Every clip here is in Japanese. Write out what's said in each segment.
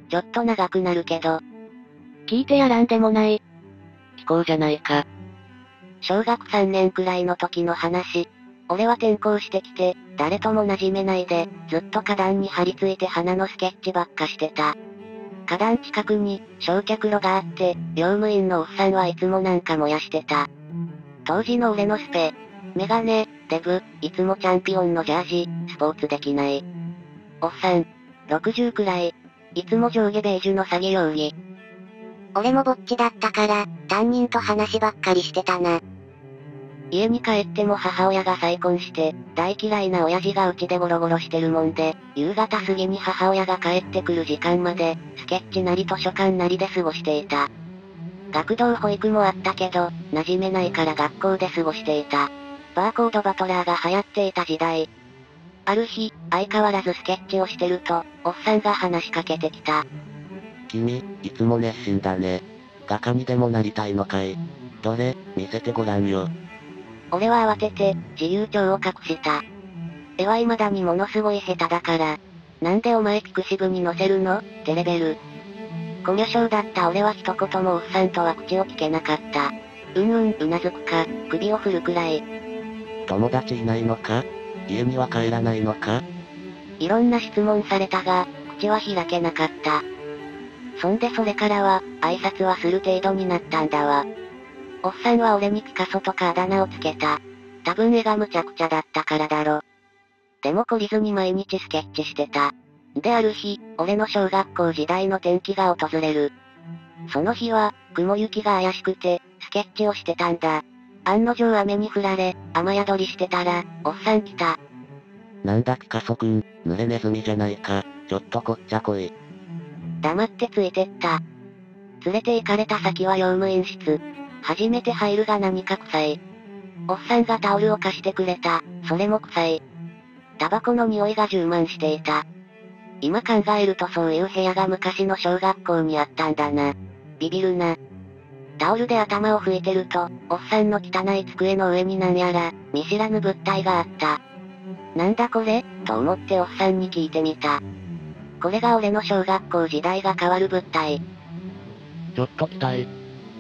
ちょっと長くなるけど。 聞いてやらんでもない。 聞こうじゃないか。小学3年くらいの時の話。俺は転校してきて、誰とも馴染めないで、ずっと花壇に張り付いて花のスケッチばっかしてた。花壇近くに、焼却炉があって、用務員のおっさんはいつもなんか燃やしてた。当時の俺のスペ、メガネ、デブ、いつもチャンピオンのジャージ、スポーツできない。おっさん、60くらい、いつも上下ベージュの作業着。 俺もぼっちだったから、担任と話ばっかりしてたな。 家に帰っても母親が再婚して、大嫌いな親父が家でゴロゴロしてるもんで、夕方過ぎに母親が帰ってくる時間まで、スケッチなり図書館なりで過ごしていた。学童保育もあったけど、馴染めないから学校で過ごしていた。バーコードバトラーが流行っていた時代。ある日、相変わらずスケッチをしてると、おっさんが話しかけてきた。 君、いつも熱心だね。画家にでもなりたいのかい？どれ、見せてごらんよ。 俺は慌てて、自由帳を隠した。絵は未だにものすごい下手だから。なんでお前ピクシブに載せるのってレベル。コミュ障だった俺は一言もおっさんとは口を聞けなかった。うなずくか、首を振るくらい。 友達いないのか？家には帰らないのか？ いろんな質問されたが、口は開けなかった。そんでそれからは、挨拶はする程度になったんだわ。おっさんは俺にピカソとかあだ名をつけた。多分絵がむちゃくちゃだったからだろ。でも懲りずに毎日スケッチしてた。である日、俺の小学校時代の転機が訪れる。その日は、雲行きが怪しくて、スケッチをしてたんだ。案の定雨に降られ、雨宿りしてたら、おっさん来た。 なんだピカソくん、濡れネズミじゃないか、ちょっとこっちゃ来い。 黙ってついてった。連れて行かれた先は用務員室。初めて入るが何か臭い。おっさんがタオルを貸してくれた、それも臭い。タバコの匂いが充満していた。今考えるとそういう部屋が昔の小学校にあったんだな。ビビるな。タオルで頭を拭いてると、おっさんの汚い机の上になんやら、見知らぬ物体があった。なんだこれと思っておっさんに聞いてみた。これが俺の小学校時代が変わる物体。 ちょっと来たい。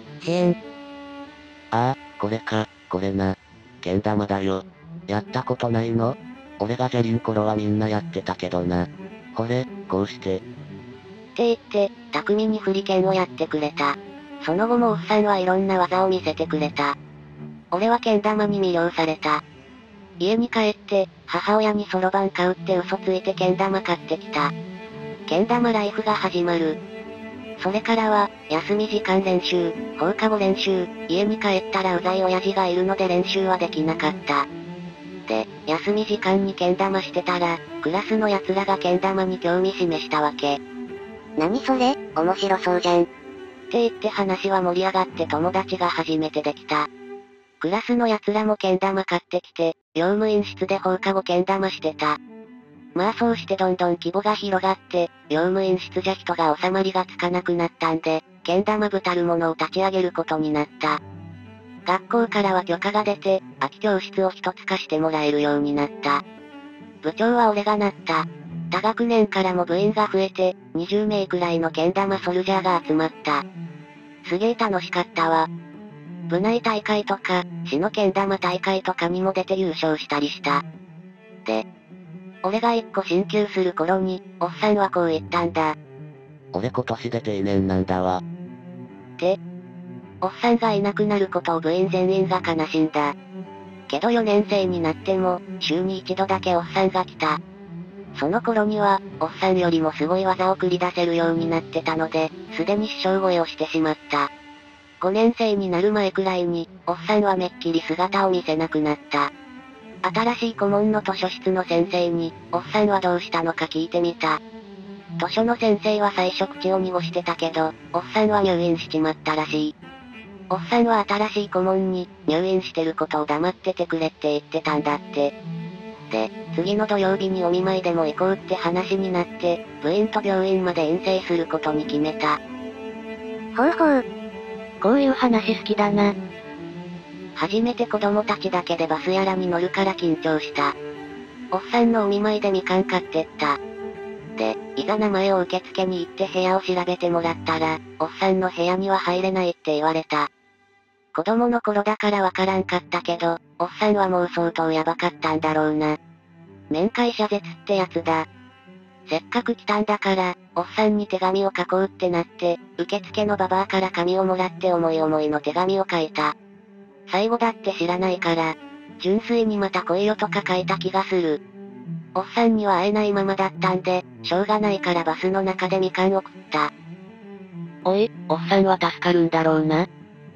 ああ、これか、これな。けん玉だよ。やったことないの？俺がジャリン頃はみんなやってたけどな。ほれ、こうして。 って言って、巧みに振り剣をやってくれた。その後もおっさんはいろんな技を見せてくれた。俺はけん玉に魅了された。家に帰って、母親にそろばん買うって嘘ついてけん玉買ってきた。けん玉ライフが始まる。それからは、休み時間練習、放課後練習、家に帰ったらうざい親父がいるので練習はできなかった。で、休み時間にけん玉してたら、クラスの奴らがけん玉に興味示したわけ。 何それ？面白そうじゃん。 って言って話は盛り上がって友達が初めてできた。クラスの奴らもけん玉買ってきて、用務員室で放課後けん玉してた。まあそうしてどんどん規模が広がって、用務員室じゃ人が収まりがつかなくなったんで、けん玉部たるものを立ち上げることになった。学校からは許可が出て、空き教室を一つ貸してもらえるようになった。部長は俺がなった。他学年からも部員が増えて、20名くらいのけん玉ソルジャーが集まった。すげえ楽しかったわ。部内大会とか、市のけん玉大会とかにも出て優勝したりした。で、俺が一個進級する頃に、おっさんはこう言ったんだ。 俺今年で定年なんだわ。 って、おっさんがいなくなることを部員全員が悲しんだ。けど4年生になっても、週に一度だけおっさんが来た。その頃には、おっさんよりもすごい技を繰り出せるようになってたので、すでに師匠超えをしてしまった。5年生になる前くらいに、おっさんはめっきり姿を見せなくなった。新しい顧問の図書室の先生に、おっさんはどうしたのか聞いてみた。図書の先生は最初口を濁してたけど、おっさんは入院しちまったらしい。おっさんは新しい顧問に、入院してることを黙っててくれって言ってたんだって。で、次の土曜日にお見舞いでも行こうって話になって、部員と病院まで遠征することに決めた。 ほうほう。 こういう話好きだな。 初めて子供たちだけでバスやらに乗るから緊張した。おっさんのお見舞いでみかん買ってった。 で、いざ名前を受付に行って部屋を調べてもらったら、おっさんの部屋には入れないって言われた。子供の頃だからわからんかったけど、おっさんはもう相当やばかったんだろうな。面会謝絶ってやつだ。せっかく来たんだから、おっさんに手紙を書こうってなって、受付のババアから紙をもらって思い思いの手紙を書いた。最後だって知らないから、純粋にまた来いよとか書いた気がする。おっさんには会えないままだったんで、しょうがないからバスの中でみかんを食った。 おい、おっさんは助かるんだろうな。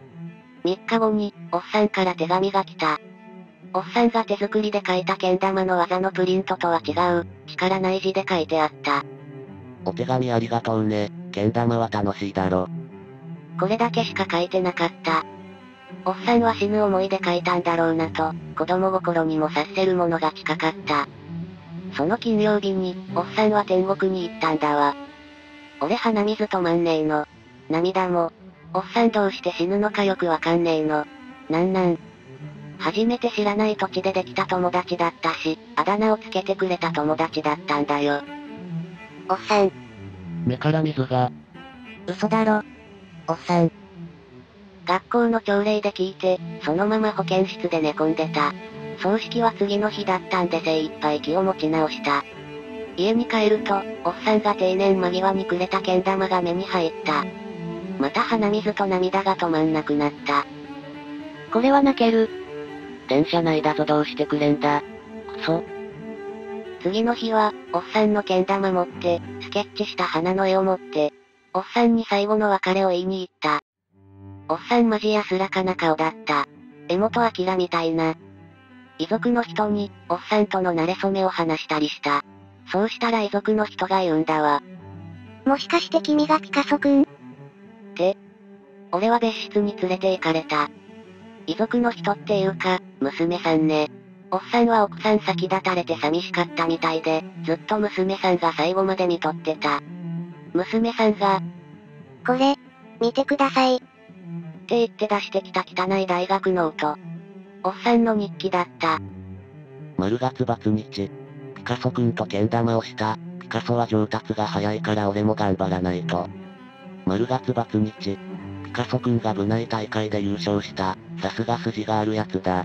3日後に、おっさんから手紙が来た。おっさんが手作りで書いたけん玉の技のプリントとは違う、力ない字で書いてあった。 お手紙ありがとうね。けん玉は楽しいだろ。 これだけしか書いてなかった。おっさんは死ぬ思いで書いたんだろうなと、子供心にも察せるものが近かった。その金曜日に、おっさんは天国に行ったんだわ。俺鼻水止まんねえの。涙も。おっさんどうして死ぬのかよくわかんねえの。なん。初めて知らない土地でできた友達だったし、あだ名をつけてくれた友達だったんだよ。 おっさん。 目から水が。 嘘だろ。おっさん。 学校の朝礼で聞いて、そのまま保健室で寝込んでた。葬式は次の日だったんで精一杯気を持ち直した。家に帰ると、おっさんが定年間際にくれたけん玉が目に入った。また鼻水と涙が止まんなくなった。 これは泣ける。電車内だぞどうしてくれんだ。くそ。 次の日は、おっさんのけん玉持って、スケッチした花の絵を持って、おっさんに最後の別れを言いに行った。おっさんマジ安らかな顔だった。江本明みたいな。遺族の人に、おっさんとの馴れ初めを話したりした。そうしたら遺族の人が言うんだわ。 もしかして君がピカソくん？ 俺は別室に連れて行かれた。遺族の人っていうか、娘さんね。おっさんは奥さん先立たれて寂しかったみたいで、ずっと娘さんが最後まで見とってた。娘さんが、 これ、見てください。 って言って出してきた汚い大学ノート。おっさんの日記だった。 丸月バツ日。ピカソくんとけん玉をした。ピカソは上達が早いから俺も頑張らないと。丸月バツ日。ピカソくんが部内大会で優勝した。さすが筋があるやつだ。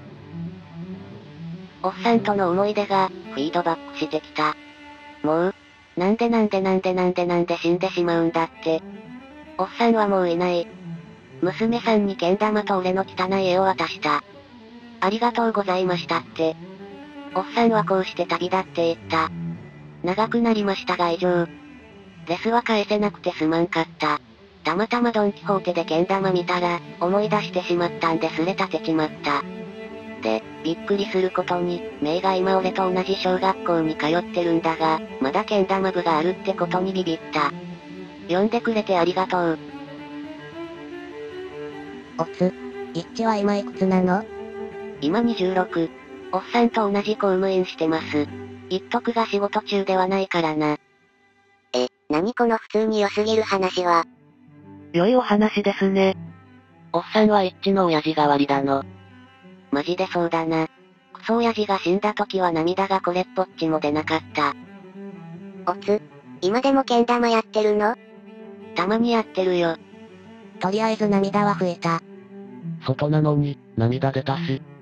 おっさんとの思い出が、フィードバックしてきた。もう、なんで死んでしまうんだって。おっさんはもういない。娘さんにけん玉と俺の汚い絵を渡した。ありがとうございましたって。おっさんはこうして旅立っていった。長くなりましたが以上。レスは返せなくてすまんかった。たまたまドンキホーテでけん玉見たら、思い出してしまったんですれ立てちまった。で、びっくりすることに、メイが今俺と同じ小学校に通ってるんだが、まだけん玉部があるってことにビビった。呼んでくれてありがとう。 おつ、いっちは今いくつなの？ 今26。おっさんと同じ公務員してます。言っとくが仕事中ではないからな。 何この普通に良すぎる話は。 良いお話ですね。おっさんは一致の親父代わりだの。 マジでそうだな。クソ親父が死んだ時は涙がこれっぽっちも出なかった。 おつ、今でもけん玉やってるの？ たまにやってるよ。 とりあえず涙は増えた。 外なのに、涙出たし、